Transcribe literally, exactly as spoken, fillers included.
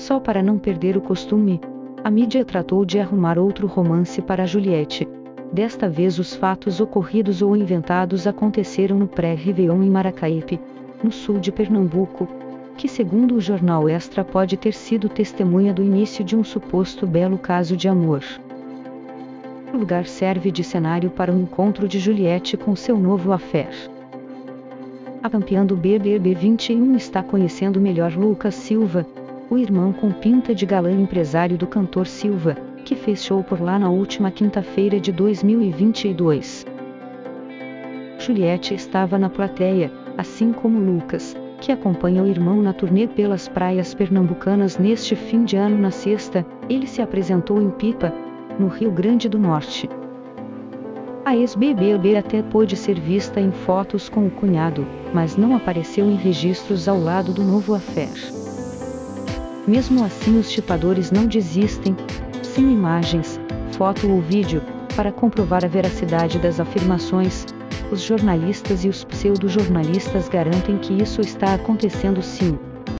Só para não perder o costume, a mídia tratou de arrumar outro romance para Juliette. Desta vez os fatos ocorridos ou inventados aconteceram no pré-Réveillon em Maracaípe, no sul de Pernambuco, que segundo o jornal Extra pode ter sido testemunha do início de um suposto belo caso de amor. O lugar serve de cenário para o encontro de Juliette com seu novo affair. A campeã do B B B vinte e um está conhecendo melhor Lucas Silva, o irmão com pinta de galã empresário do cantor Silva, que fez show por lá na última quinta-feira de dois mil e vinte e dois. Juliette estava na plateia, assim como Lucas, que acompanha o irmão na turnê pelas praias pernambucanas neste fim de ano. Na sexta, ele se apresentou em Pipa, no Rio Grande do Norte. A ex-B B B até pôde ser vista em fotos com o cunhado, mas não apareceu em registros ao lado do novo affair. Mesmo assim, os chipadores não desistem, sem imagens, foto ou vídeo, para comprovar a veracidade das afirmações. Os jornalistas e os pseudo-jornalistas garantem que isso está acontecendo sim.